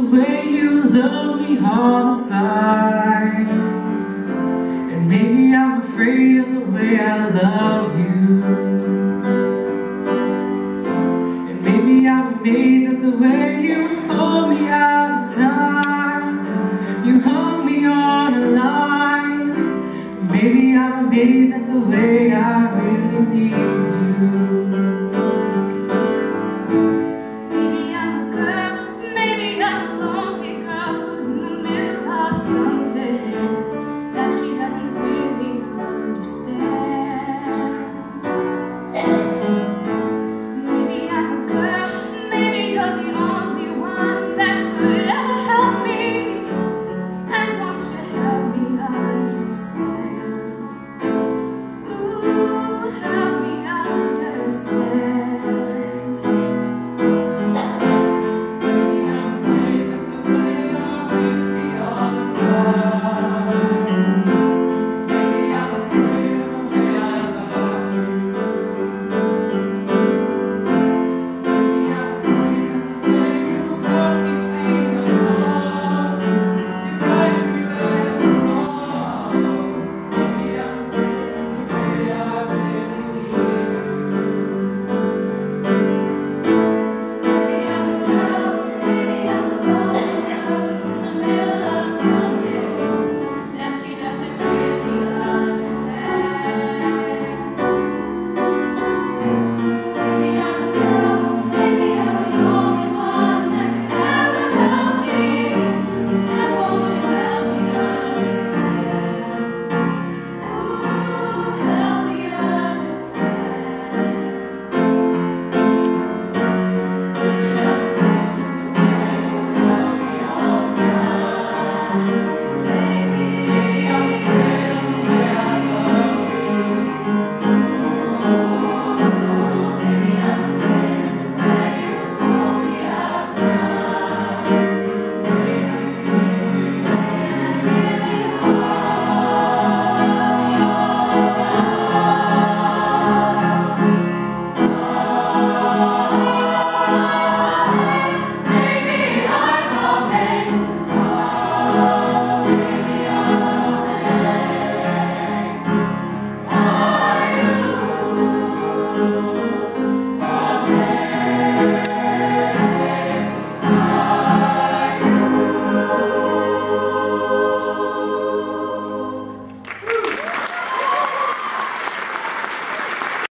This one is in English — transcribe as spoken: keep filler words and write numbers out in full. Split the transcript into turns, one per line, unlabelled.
way you love me all the time. And maybe I'm afraid of the way I love you. And maybe I'm amazed at the way you hold me all the time. You hung me on a line. Maybe I'm amazed at the way